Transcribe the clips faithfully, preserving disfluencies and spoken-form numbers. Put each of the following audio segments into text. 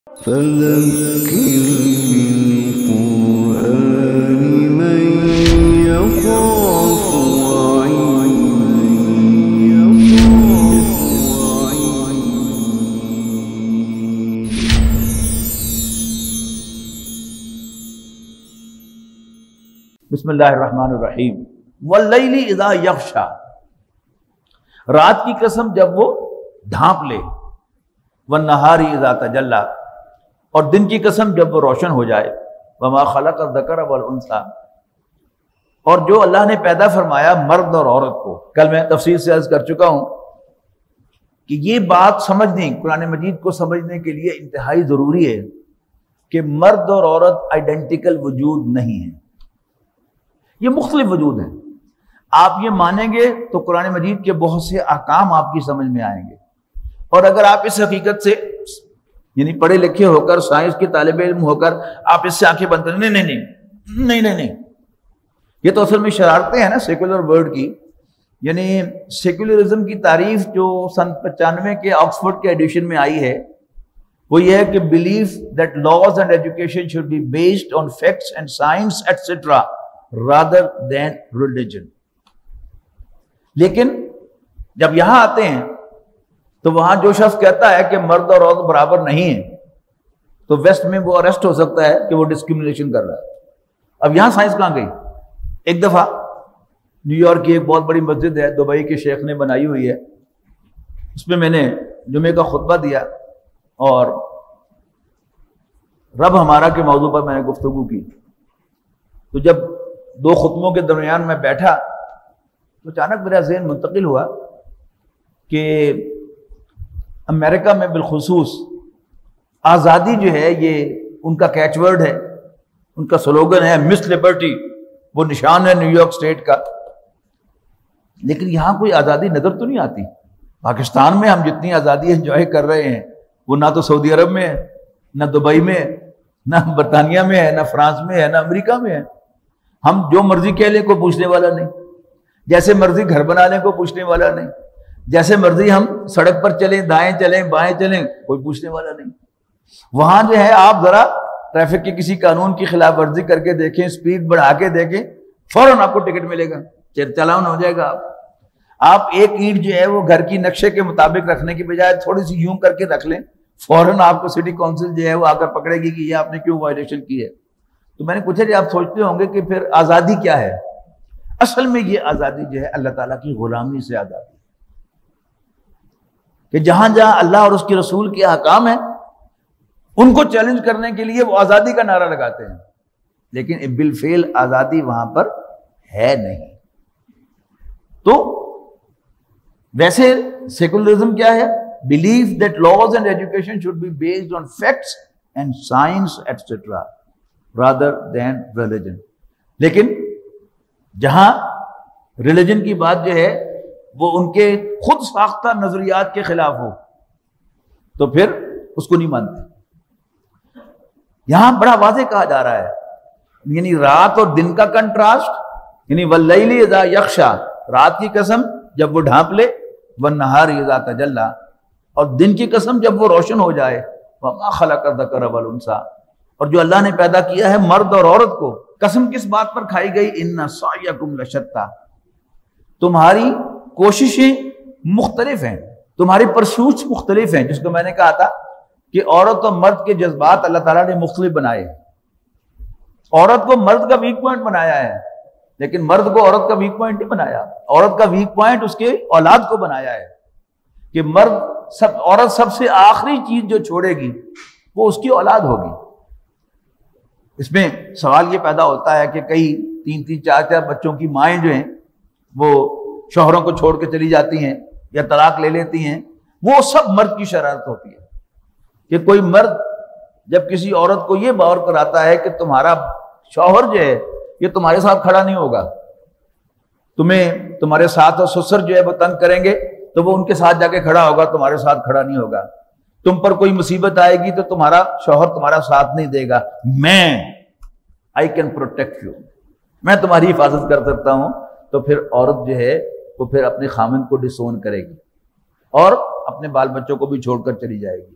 فذكر بالقرآن من يخاف بسم اللہ الرحمن الرحیم واللیل اذا یغشا، رات کی قسم جب وہ ڈھانپ لے، والنہار اذا تجلی، اور دن کی قسم جب وہ روشن ہو جائے، وما خلق الذکر والانثی، اور جو اللہ نے پیدا فرمایا مرد اور عورت کو۔ کل میں تفصیل سے عرض کر چکا ہوں کہ یہ بات سمجھنے، قرآن مجید کو سمجھنے کے لیے انتہائی ضروری ہے کہ مرد اور عورت آئیڈینٹیکل وجود نہیں ہیں، یہ مختلف وجود ہیں۔ آپ یہ مانیں گے تو قرآن مجید کے بہت سے احکام آپ کی سمجھ میں آئیں گے، اور اگر آپ اس حقیقت سے یعنی پڑھے لکھے ہو کر، سائنس کے طالب علم ہو کر آپ اس سے آنکھیں بند کریں، نہیں نہیں نہیں نہیں نہیں نہیں یہ تو اصل میں شرارتیں ہیں نا سیکولر ورڈ کی۔ یعنی سیکولرزم کی تعریف جو سن پچانوے کے آکسفورڈ کے ایڈیشن میں آئی ہے وہ یہ ہے کہ believe that laws and education should be based on facts and science etcetera rather than religion۔ لیکن جب یہاں آتے ہیں تو وہاں جو شخص کہتا ہے کہ مرد اور عورت برابر نہیں ہیں تو ویسٹ میں وہ اریسٹ ہو سکتا ہے کہ وہ ڈسکریمنیشن کر رہا ہے۔ اب یہاں سائنس کہاں گئی؟ ایک دفعہ نیو یارک کی ایک بہت بڑی مسجد ہے، دبئی کے شیخ نے بنائی ہوئی ہے، اس میں میں نے جمعے کا خطبہ دیا اور رب ہمارا کے موضوع پر میں نے گفتگو کی۔ تو جب دو خطبوں کے درمیان میں بیٹھا تو اچانک میرا ذہن منتقل ہوا کہ امریکہ میں بالخصوص آزادی جو ہے یہ ان کا کیچ ورڈ ہے، ان کا سلوگن ہے مس لبرٹی، وہ نشان ہے نیو یارک اسٹیٹ کا، لیکن یہاں کوئی آزادی نظر تو نہیں آتی۔ پاکستان میں ہم جتنی آزادی انجوائے کر رہے ہیں وہ نہ تو سعودی عرب میں ہے، نہ دبئی میں ہے، نہ برطانیہ میں ہے، نہ فرانس میں ہے، نہ امریکہ میں ہے۔ ہم جو مرضی کہہ لیں کوئی پوچھنے والا نہیں، جیسے مرضی گھر بنانے کو پوچھنے والا نہیں، جیسے مرضی ہم سڑک پر چلیں، دائیں چلیں بائیں چلیں کوئی پوچھنے والا نہیں۔ وہاں جو ہے آپ ذرا ٹریفک کے کسی قانون کی خلاف ورزی کر کے دیکھیں، سپیڈ بڑھا کے دیکھیں، فوراً آپ کو ٹکٹ ملے گا، چالان ہو جائے گا۔ آپ آپ ایک اینٹ جو ہے وہ گھر کی نقشے کے مطابق رکھنے کی بجائے تھوڑی سی یوں کر کے رکھ لیں، فوراً آپ کو سٹی کونسل جو ہے وہ آ کر پکڑے گی کہ یہ آپ نے کیوں وائلیشن کی ہے۔ تو میں نے پوچھا جی آپ سوچتے ہوں گے کہ پھر آزادی کیا ہے؟ اصل میں یہ آزادی جو ہے اللہ تعالیٰ کی غلامی سے آزادی، کہ جہاں جہاں اللہ اور اس کے رسول کے احکام ہیں ان کو چیلنج کرنے کے لیے وہ آزادی کا نعرہ لگاتے ہیں، لیکن بالفعل آزادی وہاں پر ہے نہیں۔ تو ویسے سیکولرزم کیا ہے؟ Believe that laws and education should be based on facts and science etcetera rather than religion۔ لیکن جہاں ریلیجن کی بات جو ہے وہ ان کے خود ساختہ نظریات کے خلاف ہو تو پھر اس کو نہیں مانتے۔ یہاں بڑا واضح کہا جا رہا ہے، یعنی رات اور دن کا کنٹراسٹ، یعنی واللیل اذا یغشا، رات کی قسم جب وہ ڈھانپ لے، والنہار اذا تجلی، اور دن کی قسم جب وہ روشن ہو جائے، وما خلق الذکر والانثی، اور جو اللہ نے پیدا کیا ہے مرد اور عورت کو۔ قسم کس بات پر کھائی گئی؟ ان سعیکم لشتی، تمہاری کوششیں مختلف ہیں، تمہاری پرسوٹس مختلف ہیں، جس کو میں نے کہا تھا کہ عورت اور مرد کے جذبات اللہ تعالیٰ نے مختلف بنائے۔ عورت کو مرد کا ویک پوائنٹ بنایا ہے، لیکن مرد کو عورت کا ویک پوائنٹ نہیں بنایا۔ عورت کا ویک پوائنٹ اس کے اولاد کو بنایا ہے کہ مرد سب عورت سب سے آخری چیز جو چھوڑے گی وہ اس کی اولاد ہوگی۔ اس میں سوال یہ پیدا ہوتا ہے کہ کئی تین تین چار چار بچوں کی مائیں جو ہیں وہ شوہروں کو چھوڑ کے چلی جاتی ہیں یا طلاق لے لیتی ہیں، وہ سب مرد کی شرارت ہوتی ہے کہ کوئی مرد جب کسی عورت کو یہ باور کراتا ہے کہ تمہارا شوہر جو ہے یہ تمہارے ساتھ کھڑا نہیں ہوگا، تمہیں تمہارے ساتھ اور سسر جو ہے وہ تنگ کریں گے تو وہ ان کے ساتھ جا کے کھڑا ہوگا، تمہارے ساتھ کھڑا نہیں ہوگا، تم پر کوئی مصیبت آئے گی تو تمہارا شوہر تمہارا ساتھ نہیں دے گا، میں آئی کین پروٹیکٹ یو، میں تمہاری حفاظت کر سکتا ہوں، تو پھر عورت جو ہے وہ پھر اپنے خامند کو ڈسون کرے گی اور اپنے بال بچوں کو بھی چھوڑ کر چلی جائے گی۔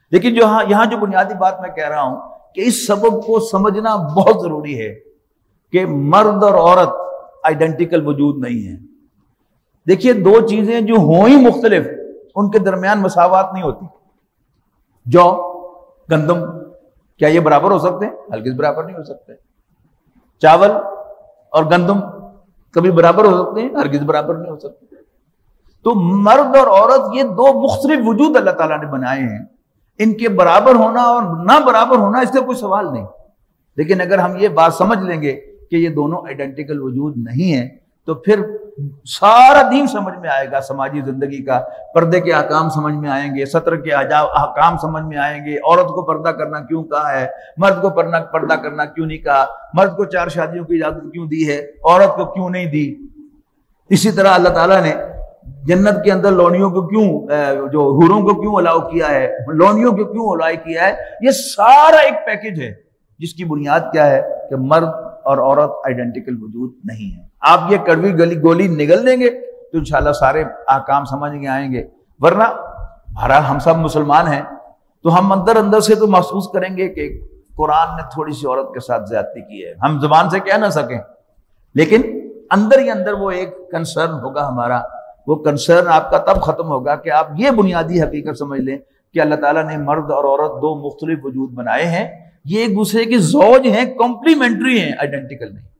لیکن جو ہاں یہاں جو بنیادی بات میں کہہ رہا ہوں کہ اس سبب کو سمجھنا بہت ضروری ہے کہ مرد اور عورت آئیڈینٹیکل وجود نہیں ہے. دیکھیے دو چیزیں جو ہوں ہی مختلف ان کے درمیان مساوات نہیں ہوتی. جو گندم کیا یہ برابر ہو سکتے ہیں؟ ہرگز برابر نہیں ہو سکتے. چاول اور گندم کبھی برابر ہو سکتے ہیں؟ ہرگز برابر نہیں ہو سکتے. تو مرد اور عورت یہ دو مختلف وجود اللہ تعالیٰ نے بنائے ہیں. ان کے برابر ہونا اور نہ برابر ہونا اس سے کوئی سوال نہیں. لیکن اگر ہم یہ بات سمجھ لیں گے کہ یہ دونوں آئیڈینٹیکل وجود نہیں ہیں تو پھر سارا دین سمجھ میں آئے گا. سماجی زندگی کا پردے کے احکام سمجھ میں آئیں گے, سطر کے احکام سمجھ میں آئیں گے, عورت کو پردہ کرنا کیوں کہا ہے, مرد کو پردہ پردہ کرنا کیوں نہیں کہا, مرد کو چار شادیوں کی اجازت کیوں دی ہے, عورت کو کیوں نہیں دی. اسی طرح اللہ تعالیٰ نے جنت کے اندر لونیوں کو کیوں, جو حوروں کو کیوں الاؤ کیا ہے, لونیوں کو کیوں الاؤ کیا ہے. یہ سارا ایک پیکج ہے جس کی بنیاد کیا ہے کہ مرد اور عورت آئیڈینٹیکل وجود نہیں ہے. آپ یہ کڑوی گلی گولی نگل دیں گے تو انشاءاللہ سارے احکام سمجھ کے آئیں گے. ورنہ بہرحال ہم سب مسلمان ہیں تو ہم اندر اندر سے تو محسوس کریں گے کہ قرآن نے تھوڑی سی عورت کے ساتھ زیادتی کی ہے. ہم زبان سے کہہ نہ سکیں لیکن اندر ہی اندر وہ ایک کنسرن ہوگا ہمارا. وہ کنسرن آپ کا تب ختم ہوگا کہ آپ یہ بنیادی حقیقت سمجھ لیں کہ اللہ تعالیٰ نے مرد اور عورت دو مختلف وجود بنائے ہیں. یہ ایک دوسرے کے زوج ہیں, کمپلیمنٹری ہیں, آئیڈینٹیکل نہیں.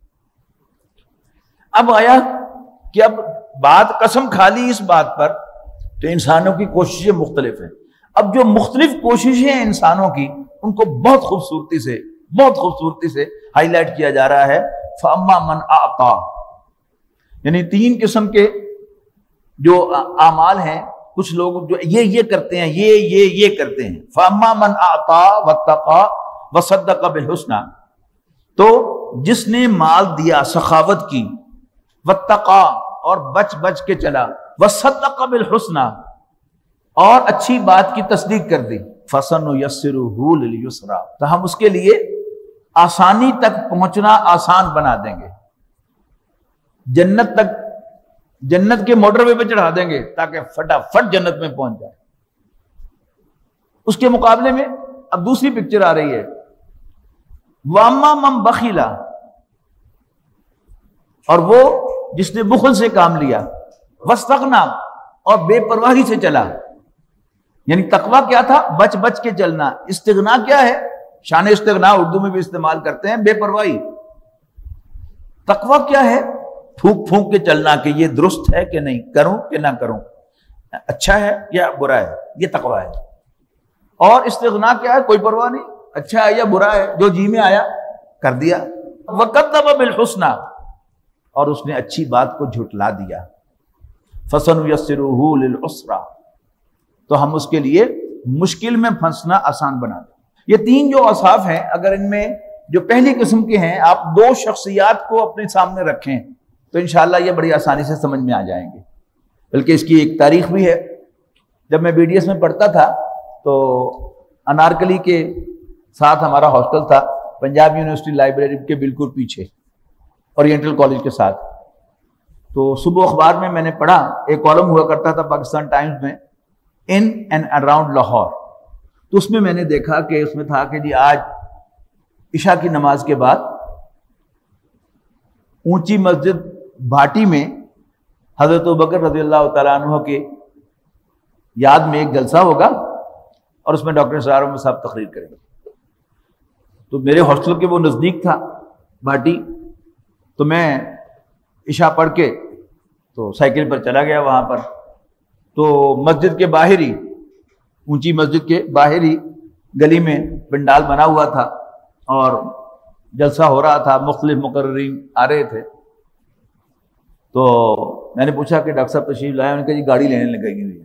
اب آیا کہ اب بات قسم کھا لی اس بات پر تو انسانوں کی کوششیں مختلف ہیں. اب جو مختلف کوششیں ہیں انسانوں کی ان کو بہت خوبصورتی سے بہت خوبصورتی سے ہائی لائٹ کیا جا رہا ہے. فَأَمَّا مَنْ أَعْطَى, یعنی تین قسم کے جو اعمال ہیں. کچھ لوگ جو یہ یہ کرتے ہیں, یہ یہ یہ کرتے ہیں. فَأَمَّا مَنْ أَعْطَى وَاتَّقَى وَصَدَّقَ بِالْحُسْنَى, تو جس نے مال دیا, سخاوت کی, وَاتَّقَى اور بچ بچ کے چلا, وَصَدَّقَ بِالْحُسْنَى اور اچھی بات کی تصدیق کر دی, فَسَنُيَسِّرُهُ لِلْيُسْرَى, تو ہم اس کے لیے آسانی تک پہنچنا آسان بنا دیں گے. جنت تک, جنت کے موٹر وے پہ چڑھا دیں گے تاکہ فٹافٹ جنت میں پہنچ جائے. اس کے مقابلے میں اب دوسری پکچر آ رہی ہے. وَأَمَّا مَنْ بَخِلَ, اور وہ جس نے بخل سے کام لیا, وَاسْتَغْنَى اور بے پرواہی سے چلا. یعنی تقویٰ کیا تھا؟ بچ بچ کے چلنا. استغنا کیا ہے؟ شان استغنا اردو میں بھی استعمال کرتے ہیں, بے پرواہی. تقویٰ کیا ہے؟ پھونک پھونک کے چلنا کہ یہ درست ہے کہ نہیں, کروں کہ نہ کروں, اچھا ہے یا برا ہے, یہ تقویٰ ہے. اور استغنا کیا ہے؟ کوئی پرواہ نہیں, اچھا ہے یا برا ہے, جو جی میں آیا کر دیا. وَكَذَّبَ بِالْحُسْنَى اور اس نے اچھی بات کو جھٹلا دیا. فَسَنُيَسِّرُهُ لِلْعُسْرَى تو ہم اس کے لیے مشکل میں پھنسنا آسان بنا دیں. یہ تین جو اوصاف ہیں, اگر ان میں جو پہلی قسم کے ہیں آپ دو شخصیات کو اپنے سامنے رکھیں تو انشاءاللہ یہ بڑی آسانی سے سمجھ میں آ جائیں گے. بلکہ اس کی ایک تاریخ بھی ہے. جب میں بی ڈی ایس میں پڑھتا تھا تو انارکلی کے ساتھ ہمارا ہاسٹل تھا, پنجاب یونیورسٹی لائبریری کے بالکل پیچھے, اورینٹل کالج کے ساتھ. تو صبح اخبار میں میں نے پڑھا, ایک کالم ہوا کرتا تھا پاکستان ٹائمز میں, ان اینڈ اراؤنڈ لاہور. تو اس میں میں نے دیکھا کہ اس میں تھا کہ جی آج عشاء کی نماز کے بعد اونچی مسجد بھاٹی میں حضرت ابوبکر رضی اللہ تعالیٰ عنہ کے یاد میں ایک جلسہ ہوگا اور اس میں ڈاکٹر اسرار احمد صاحب تقریر کریں گے. تو میرے ہاسٹل کے وہ نزدیک تھا بھاٹی, تو میں عشاء پڑھ کے تو سائیکل پر چلا گیا وہاں پر. تو مسجد کے باہر ہی, اونچی مسجد کے باہر ہی گلی میں پنڈال بنا ہوا تھا اور جلسہ ہو رہا تھا, مختلف مقررین آ رہے تھے. تو میں نے پوچھا کہ ڈاکٹر صاحب تشریف لائے؟ انہوں نے کہا جی گاڑی لینے لگی ہوئی ہے.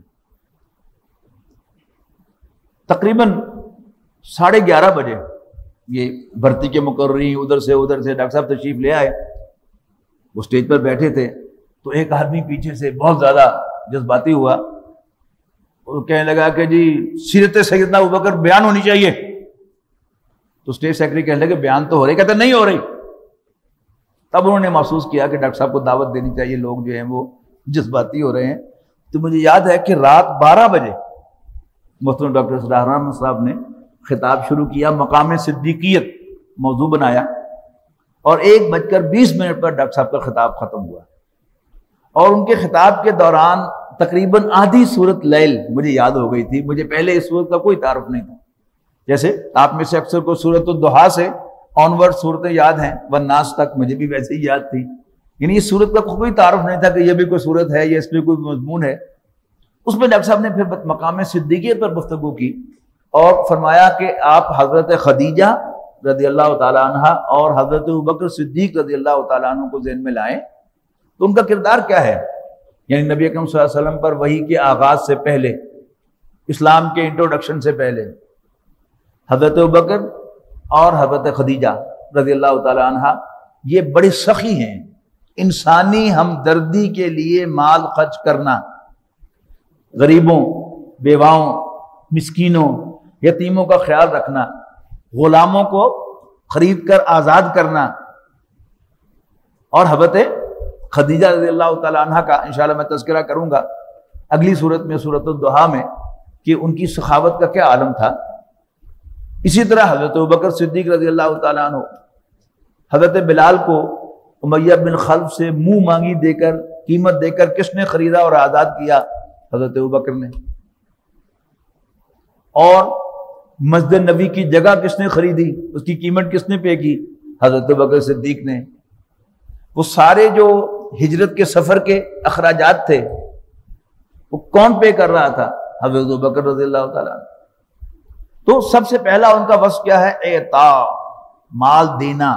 تقریباً ساڑھے گیارہ بجے یہ بھرتی کے مقررین ادھر سے ادھر سے ڈاکٹر صاحب تشریف لے آئے. وہ اسٹیج پر بیٹھے تھے تو ایک آدمی پیچھے سے بہت زیادہ جذباتی ہوا, وہ کہنے لگا کہ جی سیرت سیدنا ابوبکر بیان ہونی چاہیے. تو اسٹیج سیکرٹری کہنے لگے بیان تو ہو رہی, کہتے نہیں ہو رہی. تب انہوں نے محسوس کیا کہ ڈاکٹر صاحب کو دعوت دینی چاہیے, لوگ جو ہیں وہ جذباتی ہو رہے ہیں. تو مجھے یاد ہے کہ رات بارہ بجے محترم ڈاکٹر اسرار احمد صاحب نے خطاب شروع کیا، مقام صدیقیت موضوع بنایا، اور ایک بج کر بیس منٹ پر ڈاکٹر صاحب کا خطاب ختم ہوا، اور ان کے خطاب کے دوران تقریباً آدھی سورت لیل مجھے یاد ہو گئی تھی. مجھے پہلے اس سورت کا کوئی تعارف نہیں تھا. جیسے آپ میں سے اکثر کو سورت الضحیٰ سے آنورڈ صورتیں یاد ہیں، والناس تک مجھے بھی ویسے ہی یاد تھی، یعنی اس سورت کا کوئی تعارف نہیں تھا کہ یہ بھی کوئی سورت ہے یا اس میں کوئی مضمون ہے. اس میں ڈاکٹر صاحب نے پھر مقام صدیقیت پر گفتگو کی اور فرمایا کہ آپ حضرت خدیجہ رضی اللہ تعالیٰ عنہ اور حضرت ابوبکر صدیق رضی اللہ تعالیٰ عنہ کو ذہن میں لائیں تو ان کا کردار کیا ہے. یعنی نبی اکرم صلی اللہ علیہ وسلم پر وحی کے آغاز سے پہلے، اسلام کے انٹروڈکشن سے پہلے، حضرت ابوبکر اور حضرت خدیجہ رضی اللہ تعالیٰ عنہ یہ بڑے سخی ہیں. انسانی ہمدردی کے لیے مال خرچ کرنا، غریبوں، بیواؤں، مسکینوں، یتیموں کا خیال رکھنا، غلاموں کو خرید کر آزاد کرنا. اور حضرت خدیجہ رضی اللہ تعالیٰ عنہ کا انشاءاللہ میں تذکرہ کروں گا اگلی صورت میں، سورۃ الضحیٰ میں، کہ ان کی سخاوت کا کیا عالم تھا. اسی طرح حضرت ابوبکر صدیق رضی اللہ تعالیٰ عنہ، حضرت بلال کو امیہ بن خلف سے منہ مانگی دے کر، قیمت دے کر کس نے خریدا اور آزاد کیا؟ حضرت ابوبکر نے. اور مسجد نبی کی جگہ کس نے خریدی، اس کی قیمت کس نے پے کی؟ حضرت ابوبکر صدیق نے. وہ سارے جو ہجرت کے سفر کے اخراجات تھے وہ کون پے کر رہا تھا؟ حضرت ابوبکر رضی اللہ تعالیٰ عنہ. تو سب سے پہلا ان کا وصف کیا ہے؟ اعطاء، مال دینا.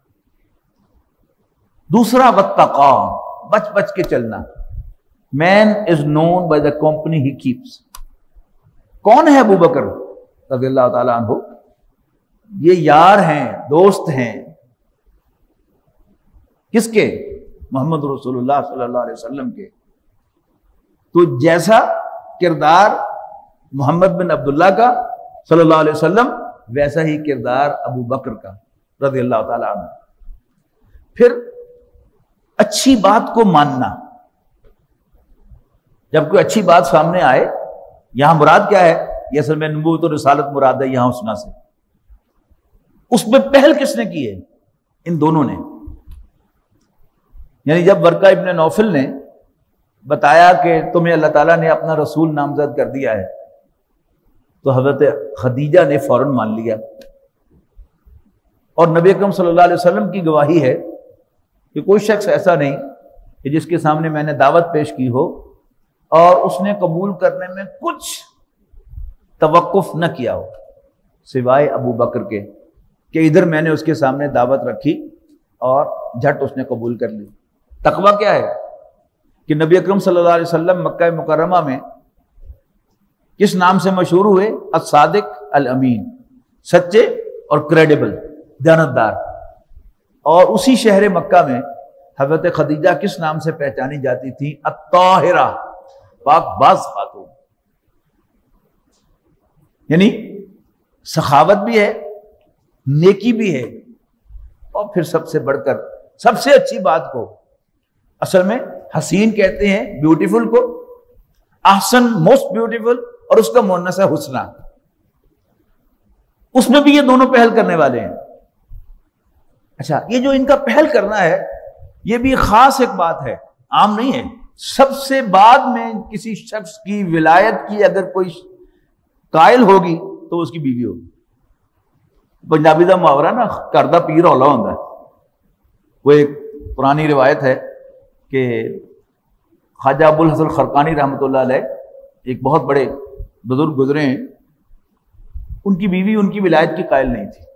دوسرا واتقا، بچ بچ کے چلنا. Man is known by the company he keeps. کون ہے ابو بکر رضی اللہ تعالیٰ عنہ؟ یہ یار ہیں، دوست ہیں. کس کے؟ محمد رسول اللہ صلی اللہ علیہ وسلم کے. تو جیسا کردار محمد بن عبداللہ کا صلی اللہ علیہ وسلم، ویسا ہی کردار ابو بکر کا رضی اللہ تعالیٰ عنہ. پھر اچھی بات کو ماننا. جب کوئی اچھی بات سامنے آئے، یہاں مراد کیا ہے؟ یہ اصل میں نبوت و رسالت مراد ہے یہاں اسنا سے. اس میں پہل کس نے کی ہے؟ ان دونوں نے. یعنی جب ورقہ ابن نوفل نے بتایا کہ تمہیں اللہ تعالیٰ نے اپنا رسول نامزد کر دیا ہے، تو حضرت خدیجہ نے فوراً مان لیا. اور نبی اکرم صلی اللہ علیہ وسلم کی گواہی ہے کہ کوئی شخص ایسا نہیں کہ جس کے سامنے میں نے دعوت پیش کی ہو اور اس نے قبول کرنے میں کچھ توقف نہ کیا ہو، سوائے ابو بکر کے، کہ ادھر میں نے اس کے سامنے دعوت رکھی اور جھٹ اس نے قبول کر لی. تقویٰ کیا ہے؟ کہ نبی اکرم صلی اللہ علیہ وسلم مکہ مکرمہ میں کس نام سے مشہور ہوئے؟ الصادق الامین، سچے اور کریڈیبل، دیانتدار. اور اسی شہر مکہ میں حضرت خدیجہ کس نام سے پہچانی جاتی تھی؟ الطاہرہ، پاک باز خاتون. یعنی سخاوت بھی ہے، نیکی بھی ہے، اور پھر سب سے بڑھ کر سب سے اچھی بات کو، اصل میں حسین کہتے ہیں بیوٹیفل کو، احسن موسٹ بیوٹیفل، اور اس کا مؤنث ہے حسنہ. اس میں بھی یہ دونوں پہل کرنے والے ہیں. اچھا، یہ جو ان کا پہل کرنا ہے یہ بھی خاص ایک بات ہے، عام نہیں ہے. سب سے بعد میں کسی شخص کی ولایت کی اگر کوئی قائل ہوگی تو اس کی بیوی ہوگی. پنجابی دا محاورہ نا، گھر دا پیر ہولا ہوندا ہے. وہ ایک پرانی روایت ہے کہ خواجہ ابو الحسن خرقانی رحمۃ اللہ علیہ ایک بہت بڑے بزرگ گزرے ہیں، ان کی بیوی ان کی ولایت کی قائل نہیں تھی.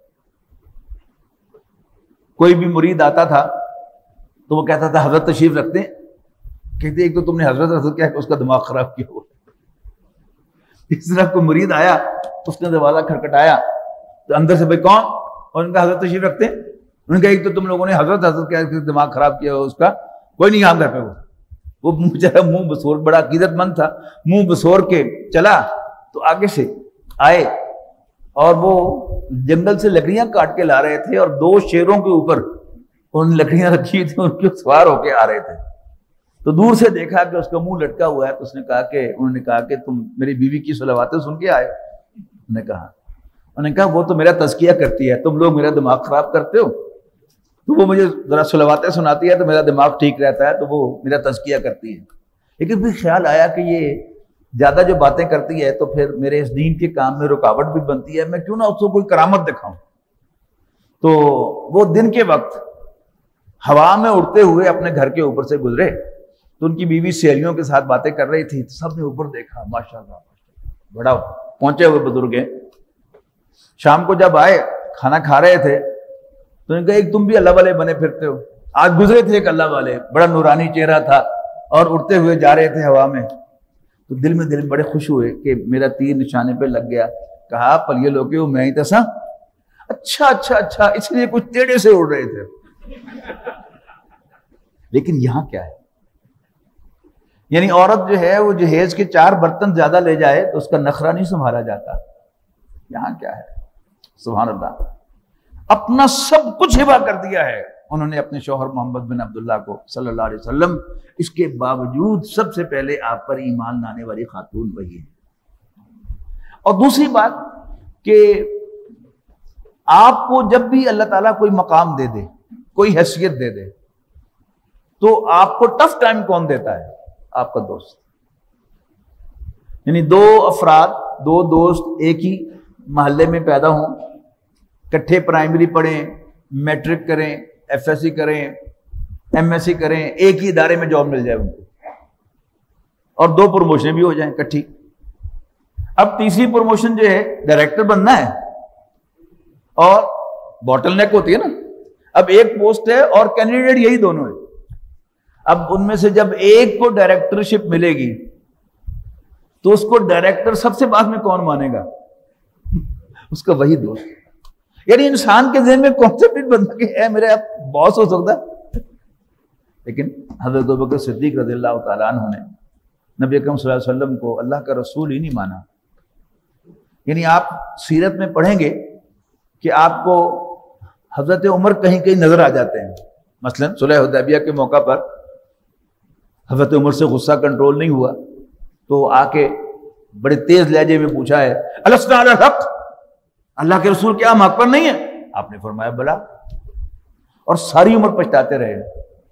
کوئی بھی مرید آتا تھا تو وہ کہتا تھا حضرت تشریف رکھتے ہیں. کہتے ایک تو تم نے حضرت حضرت کیا کہ اس کا دماغ خراب کیا ہوا. اس طرح کوئی مرید آیا، اس نے دروازہ کھٹکھٹایا تو اندر سے بھائی کون؟ اور ان کا حضرت تشریف رکھتے ہیں. انہوں نے کہا ایک تو تم لوگوں نے حضرت حضرت کیا کہ دماغ خراب کیا ہوا اس کا. کوئی نہیں آم گھر پہ. وہ وہ بیچارہ منہ بسور، بڑا عقیدت مند تھا، منہ بسور کے چلا. تو آگے سے آئے اور وہ جنگل سے لکڑیاں کاٹ کے لا رہے تھے اور دو شیروں کے اوپر ان لکڑیاں رکھی تھیں، ان کے سوار ہو کے آ رہے تھے. تو دور سے دیکھا کہ اس کا منہ لٹکا ہوا ہے، تو اس نے کہا کہ انہوں نے کہا کہ تم میری بیوی کی صلواتیں سن کے آئے؟ انہوں نے کہا انہوں نے کہا وہ تو میرا تزکیہ کرتی ہے، تم لوگ میرا دماغ خراب کرتے ہو، تو وہ مجھے ذرا صلواتیں سناتی ہے تو میرا دماغ ٹھیک رہتا ہے، تو وہ میرا تزکیہ کرتی ہے۔ لیکن پھر خیال آیا کہ یہ زیادہ جو باتیں کرتی ہے تو پھر میرے اس دین کے کام میں رکاوٹ بھی بنتی ہے، میں کیوں نہ اس کو کوئی کرامت دکھاؤں۔ تو وہ دن کے وقت ہوا میں اڑتے ہوئے اپنے گھر کے اوپر سے گزرے، تو ان کی بیوی سہیلیوں کے ساتھ باتیں کر رہی تھی، تو سب نے اوپر دیکھا، ماشاءاللہ بڑا پہنچے ہوئے بزرگ ہیں۔ شام کو جب آئے کھانا کھا رہے تھے تو انہوں نے کہا ایک تم بھی اللہ والے بنے پھرتے ہو، آج گزرے تھے ایک اللہ والے، بڑا نورانی چہرہ تھا اور اڑتے ہوئے جا رہے تھے ہوا میں، تو دل میں دل بڑے خوش ہوئے کہ میرا تیر نشانے پہ لگ گیا۔ کہا پر یہ لوگ میں ہی تسا، اچھا اچھا اچھا اس لیے کچھ ٹیڑے سے اڑ رہے تھے۔ لیکن یہاں کیا ہے، یعنی عورت جو ہے وہ جہیز کے چار برتن زیادہ لے جائے تو اس کا نخرہ نہیں سنبھالا جاتا۔ یہاں کیا ہے، سبحان اللہ، اپنا سب کچھ ہبہ کر دیا ہے انہوں نے اپنے شوہر محمد بن عبداللہ کو صلی اللہ علیہ وسلم، اس کے باوجود سب سے پہلے آپ پر ایمان لانے والی خاتون وہی ہے۔ اور دوسری بات کہ آپ کو جب بھی اللہ تعالیٰ کوئی مقام دے دے، کوئی حیثیت دے دے، تو آپ کو ٹف ٹائم کون دیتا ہے؟ آپ کا دوست۔ یعنی دو افراد، دو دوست ایک ہی محلے میں پیدا ہوں، کٹھے پرائمری پڑھیں، میٹرک کریں، ایف ایس سی کریں، ایم ایس سی کریں، ایک ہی ادارے میں جاب مل جائے ان کو، اور دو پروموشن بھی ہو جائیں کٹھی۔ اب تیسری پروموشن جو ہے ڈائریکٹر بننا ہے، اور بوٹل نیک ہوتی ہے نا، اب ایک پوسٹ ہے اور کینڈیڈیٹ یہی دونوں ہے۔ اب ان میں سے جب ایک کو ڈائریکٹرشپ ملے گی تو اس کو ڈائریکٹر سب سے بعد میں کون مانے گا؟ اس کا وہی دوست۔ یعنی انسان کے ذہن میں کانسیپٹ بنتا کہ اے میرا باس ہو سکتا ہے، لیکن حضرت ابوبکر صدیق رضی اللہ تعالیٰ عنہ نے نبی اکرم صلی اللہ علیہ وسلم کو اللہ کا رسول ہی نہیں مانا۔ یعنی آپ سیرت میں پڑھیں گے کہ آپ کو حضرت عمر کہیں کہیں نظر آ جاتے ہیں، مثلا صلح حدیبیہ کے موقع پر حضرت عمر سے غصہ کنٹرول نہیں ہوا تو آ کے بڑے تیز لہجے میں پوچھا ہے السنا علی الحق، اللہ کے رسول کیا ہم حق پر نہیں ہیں؟ آپ نے فرمایا بلا، اور ساری عمر پچھتاتے رہے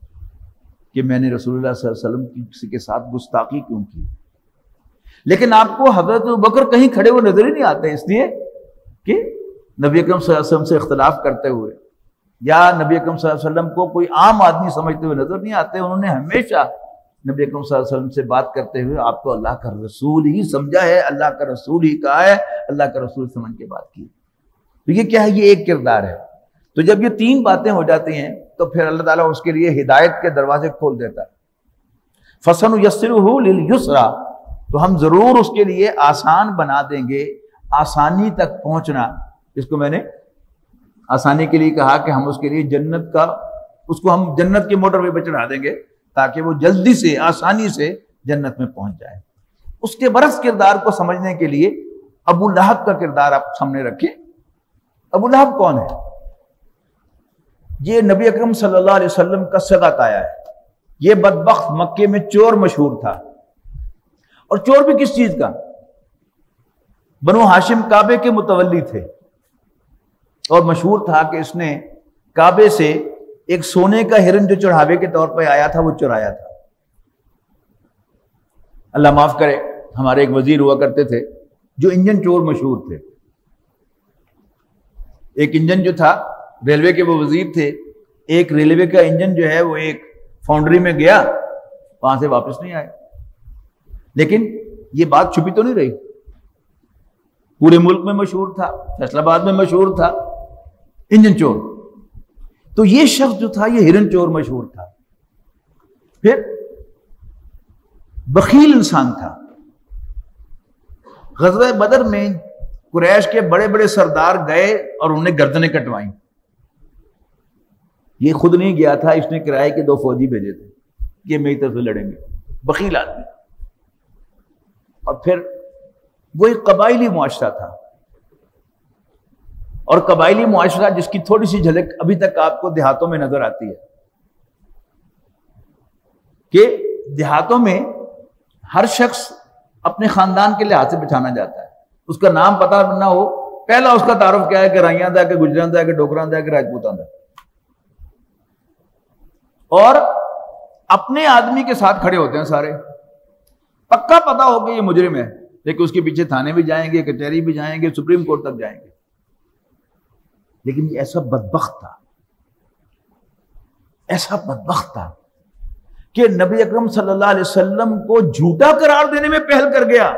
کہ میں نے رسول اللہ صلی اللہ علیہ وسلم کی کسی کے ساتھ گستاخی کیوں کی۔ لیکن آپ کو حضرت ابوبکر کہیں کھڑے ہوئے نظر ہی نہیں آتے، اس لیے کہ نبی اکرم صلی اللہ علیہ وسلم سے اختلاف کرتے ہوئے یا نبی اکرم صلی اللہ علیہ وسلم کو کوئی عام آدمی سمجھتے ہوئے نظر نہیں آتے۔ انہوں نے ہمیشہ نبی اکرم صلی اللہ علیہ وسلم سے بات کرتے ہوئے آپ کو اللہ کا رسول ہی سمجھا ہے، اللہ کا رسول ہی کہا ہے، اللہ کا رسول سمجھ کے بات کی۔ تو یہ کیا ہے؟ یہ ایک کردار ہے۔ تو جب یہ تین باتیں ہو جاتی ہیں تو پھر اللہ تعالیٰ اس کے لیے ہدایت کے دروازے کھول دیتا ہے۔ فَسَنُيَسِّرُهُ لِلْيُسْرَىٰ، تو ہم ضرور اس کے لیے آسان بنا دیں گے آسانی تک پہنچنا، جس کو میں نے آسانی کے لیے کہا کہ ہم اس کے لیے جنت کا، اس کو ہم جنت کے موٹر وے پہ چڑھا دیں گے تاکہ وہ جلدی سے آسانی سے جنت میں پہنچ جائے۔ اس کے برعکس کردار کو سمجھنے کے لیے ابو لہب کا کردار آپ سامنے رکھیں۔ ابو لہب کون ہے؟ یہ نبی اکرم صلی اللہ علیہ وسلم کا صدق آیا ہے۔ یہ بدبخت مکے میں چور مشہور تھا، اور چور بھی کس چیز کا؟ بنو ہاشم کعبے کے متولی تھے، اور مشہور تھا کہ اس نے کعبے سے ایک سونے کا ہرن جو چڑھاوے کے طور پہ آیا تھا وہ چرایا تھا۔ اللہ معاف کرے، ہمارے ایک وزیر ہوا کرتے تھے جو انجن چور مشہور تھے۔ ایک انجن جو تھا، ریلوے کے وہ وزیر تھے، ایک ریلوے کا انجن جو ہے وہ ایک فاؤنڈری میں گیا، وہاں سے واپس نہیں آئے۔ لیکن یہ بات چھپی تو نہیں رہی، پورے ملک میں مشہور تھا، فیصل آباد میں مشہور تھا انجن چور۔ تو یہ شخص جو تھا یہ ہرن چور مشہور تھا۔ پھر بخیل انسان تھا۔ غزوہ بدر میں قریش کے بڑے بڑے سردار گئے اور انہوں نے گردنیں کٹوائیں، یہ خود نہیں گیا تھا، اس نے کرائے کے دو فوجی بھیجے تھے کہ میری طرف سے لڑیں گے، بخیل آدمی۔ اور پھر وہ ایک قبائلی معاشرہ تھا، اور قبائلی معاشرہ جس کی تھوڑی سی جھلک ابھی تک آپ کو دیہاتوں میں نظر آتی ہے کہ دیہاتوں میں ہر شخص اپنے خاندان کے لحاظ سے پہچانا جاتا ہے، اس کا نام پتہ نہ ہو، پہلا اس کا تعارف کیا ہے کہ رائیاں دا، کہ گجراں دا، کہ ڈوگراں دا، کہ راجپوتاں دا، اور اپنے آدمی کے ساتھ کھڑے ہوتے ہیں سارے، پکا پتا ہو کہ یہ مجرم ہے، لیکن اس کے پیچھے تھانے بھی جائیں گے، کچہری بھی جائیں گے، سپریم کورٹ تک جائیں گے۔ لیکن یہ ایسا بدبخت تھا، ایسا بدبخت تھا کہ نبی اکرم صلی اللہ علیہ وسلم کو جھوٹا قرار دینے میں پہل کر گیا۔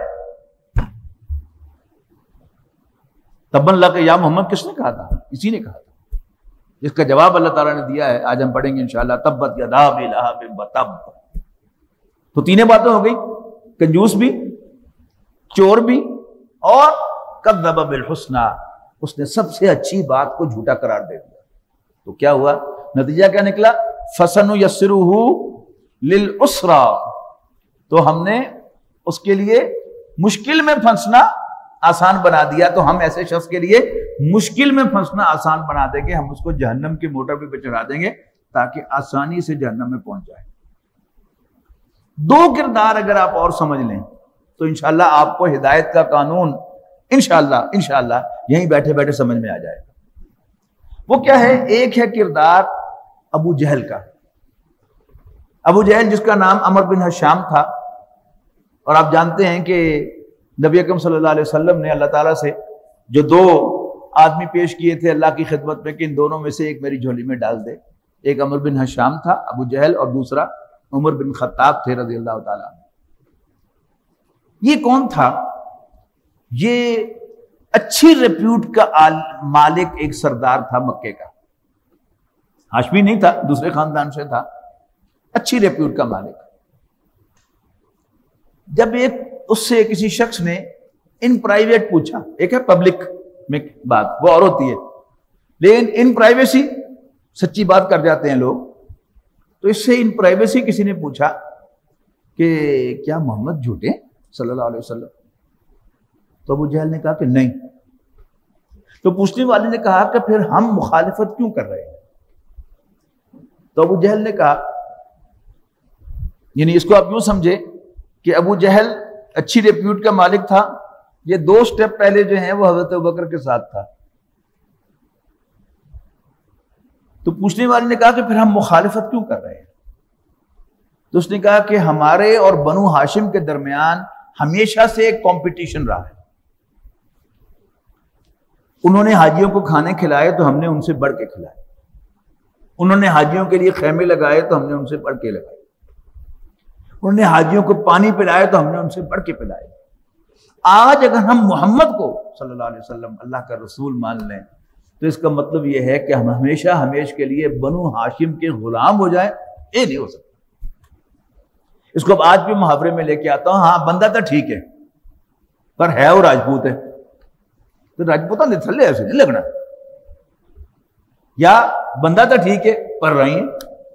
تبا لک یا محمد کس نے کہا تھا؟ اسی نے کہا تھا، جس کا جواب اللہ تعالیٰ نے دیا ہے، آج ہم پڑھیں گے انشاءاللہ، تبت یدا ابی لہب وتب۔ تو تینیں باتیں ہو گئی، کنجوس بھی، چور بھی، اور کذب بالحسنی، اس نے سب سے اچھی بات کو جھوٹا قرار دے دیا۔ تو کیا ہوا؟ نتیجہ کیا نکلا؟ فَسَنُيَسِّرُهُ لِلْعُسْرَىٰ، تو ہم نے اس کے لیے مشکل میں پھنسنا آسان بنا دیا۔ تو ہم ایسے شخص کے لیے مشکل میں پھنسنا آسان بنا دیں گے، ہم اس کو جہنم کے موٹر پہ چڑھا دیں گے تاکہ آسانی سے جہنم میں پہنچ جائے۔ دو کردار اگر آپ اور سمجھ لیں تو انشاءاللہ آپ کو ہدایت کا قانون انشاءاللہ انشاءاللہ یہیں بیٹھے بیٹھے سمجھ میں آ جائے گا۔ وہ کیا ہے؟ ایک ہے کردار ابو جہل کا۔ ابو جہل جس کا نام عمر بن حشام تھا، اور آپ جانتے ہیں کہ نبی اکرم صلی اللہ علیہ وسلم نے اللہ تعالیٰ سے جو دو آدمی پیش کیے تھے اللہ کی خدمت میں کہ ان دونوں میں سے ایک میری جھولی میں ڈال دے، ایک عمر بن حشام تھا ابو جہل، اور دوسرا عمر بن خطاب تھے رضی اللہ تعالیٰ عنہ۔ یہ کون تھا؟ یہ اچھی ریپیوٹ کا مالک ایک سردار تھا مکے کا، ہاشمی نہیں تھا، دوسرے خاندان سے تھا، اچھی ریپیوٹ کا مالک۔ جب ایک اس سے کسی شخص نے ان پرائیویٹ پوچھا، ایک ہے پبلک میں بات وہ اور ہوتی ہے، لیکن ان پرائیویسی سچی بات کر جاتے ہیں لوگ، تو اس سے ان پرائیویسی کسی نے پوچھا کہ کیا محمد جھوٹے صلی اللہ علیہ وسلم؟ تو ابو جہل نے کہا کہ نہیں۔ تو پوچھنے والے نے کہا کہ پھر ہم مخالفت کیوں کر رہے ہیں؟ تو ابو جہل نے کہا، یعنی اس کو آپ یوں سمجھے کہ ابو جہل اچھی ریپیوٹ کا مالک تھا، یہ دو سٹیپ پہلے جو ہیں وہ حضرت ابوبکر کے ساتھ تھا۔ تو پوچھنے والے نے کہا کہ پھر ہم مخالفت کیوں کر رہے ہیں؟ تو اس نے کہا کہ ہمارے اور بنو ہاشم کے درمیان ہمیشہ سے ایک کمپٹیشن رہا ہے، انہوں نے حاجیوں کو کھانے کھلائے تو ہم نے ان سے بڑھ کے کھلائے، انہوں نے حاجیوں کے لیے خیمے لگائے تو ہم نے ان سے بڑھ کے لگائے، انہوں نے حاجیوں کو پانی پلائے تو ہم نے ان سے بڑھ کے پلائے۔ آج اگر ہم محمد کو صلی اللہ علیہ وسلم اللہ کا رسول مان لیں تو اس کا مطلب یہ ہے کہ ہم ہمیشہ ہمیشہ کے لیے بنو ہاشم کے غلام ہو جائیں، یہ نہیں ہو سکتا۔ اس کو اب آج بھی محاورے میں لے کے آتا ہوں، ہاں بندہ تو ٹھیک ہے پر ہے وہ راجپوت ہے، تو راجپوتاں دے تھلے ایسے نہیں لگنا، یا بندہ تو ٹھیک ہے پر رہی ہیں